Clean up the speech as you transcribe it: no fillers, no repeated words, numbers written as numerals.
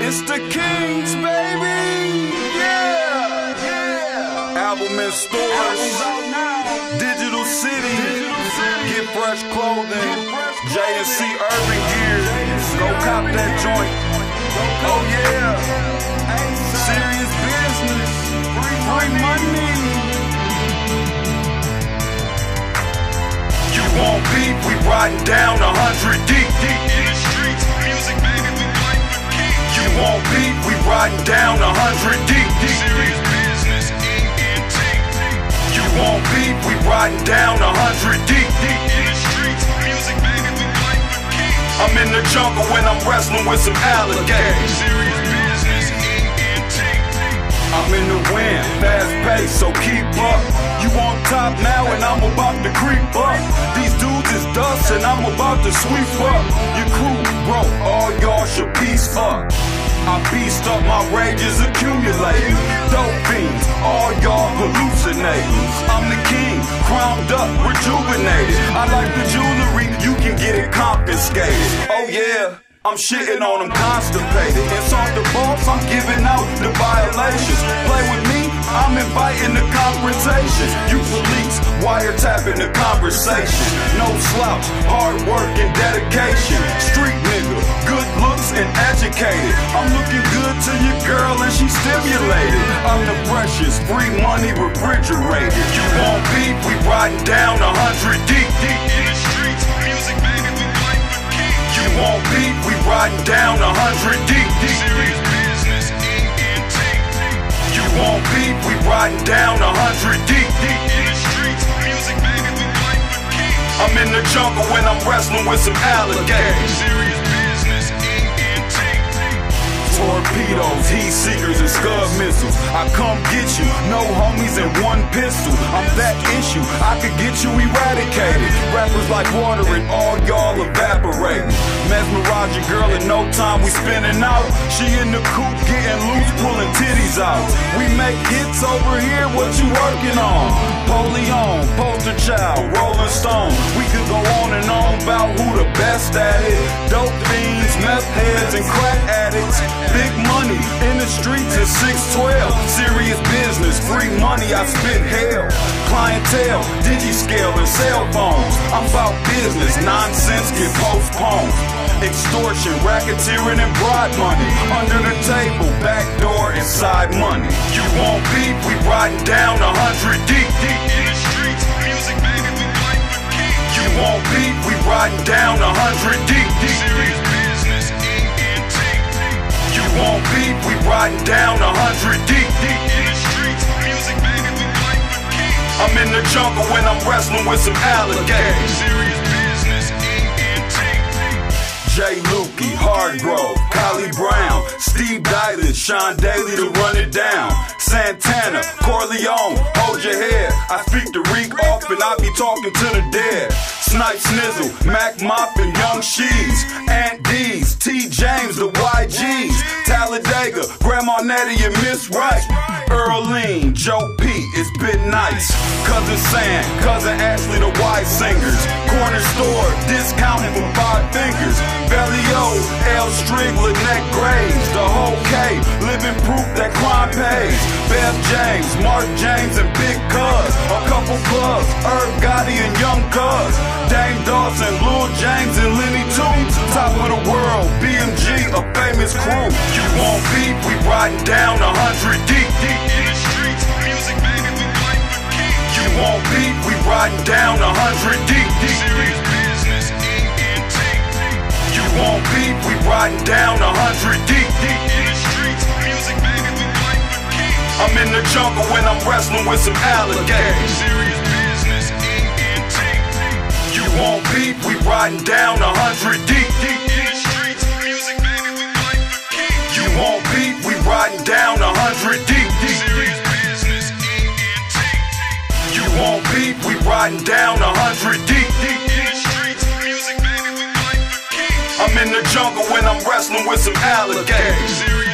It's the Kings, baby! Yeah! Album in stores, Digital City, get fresh clothing, J&C Urban Gear, go cop that joint. Oh yeah! Serious business, free money. You want beef, we riding down 100 deep. In the streets, music baby, we fight for keys. You want beef, we riding down 100 deep. Serious business, ENT. You want beef, we riding down 100 deep. In the streets, music baby, we fight for keys. I'm in the jungle when I'm wrestling with some alligators. Serious business, ENT. I'm in the wind, fast pace, so keep up. You on top now and I'm about to creep up. These dudes is dust and I'm about to sweep up. Your crew broke, all y'all should piece up. I beast up, my rage is accumulating. Dope fiends, all y'all hallucinating. I'm the king, crowned up, rejuvenated. I like the jewelry, you can get it confiscated. Oh yeah, I'm shitting on them constipated. It's off the boss, I'm giving out the violations. Play with me, I'm inviting the confrontation. You police, wiretapping the conversation. No slouch, hard work and dedication. Street nigga, good looks and educated. I'm looking good to your girl and she stimulated. I'm the precious, free money refrigerated. You want beef, we riding down 100 deep. In the streets, music baby, we fight for keys. You want beef, we riding down 100 deep. Serious business, ENT. You want beef, we riding down 100 deep. In the streets, music baby, we fight for keys. I'm in the jungle when I'm wrestling with some alligators. Serious business, ENT. Torpedoes, heat seekers, and scud missiles. I come get you, no homies and one pistol. I'm that issue, I could get you eradicated. Rappers like water and all y'all evaporating. Mesmerize your girl in no time, we spinning out. She in the coop getting loose, pulling titties out. We make hits over here, what you working on? Polion, poster child, Rolling Stone. We could go on and on about who the best at it. Dope fiends, meth heads, and crack addicts. Big money in the streets is 612. Serious business, free money, I spit hell. Clientele, digi-scale and cell phones. I'm about business, nonsense get postponed. Extortion, racketeering and bribe money. Under the table, backdoor and side money. You want beef, we riding down 100 deep. In the streets, music baby, we fight for keys. You want beef, we riding down 100 deep. Serious business, ENT. You want beef, we riding down 100 deep. In the streets, music baby, we fight for keys. I'm in the jungle when I'm wrestling with some alligators. Serious business, ENT. Jay Lukey, Hardgrove, Collie Brown, Steve Dylan, Sean Daly to run it down. Santana, Corleone, hold your head. I speak the reek off and I be talking to the dead. Snipe Snizzle, Mac Mop and Young Shees, Aunt D's, T James, the YGs, Talladega, Grandma Nettie and Miss Wright, Earlene, Joe P, it's been nice. Cousin Sam, Cousin Ashley, the white singers. Corner store, discounting for 5 fingers. Bellio, L Strigler, Neck Graves, the whole K, living proof that crime pays. Bev James, Mark James and Big Cuz, a couple clubs, Herb Gotti and Young Cuz, Dame Dawson, Lil James and Lenny too. Top of the world, BMG, a famous crew. You want beef, we riding down 100 deep. In the streets, music baby, we fight for keys. You want beef, we riding down 100 deep. Serious business, ENT. You want beef, we riding down 100 deep. In the streets, music baby, we fight for keys. I'm in the jungle when I'm wrestling with some alligators. Serious business, ENT. You want beef, we riding down 100 deep. In the streets, music baby, we fight for keys. You want beef, we riding down 100 deep. Serious business, ENT. You want beef, we riding down 100 deep. In the streets, music baby, we fight for keys. I'm in the jungle when I'm wrestling with some alligators.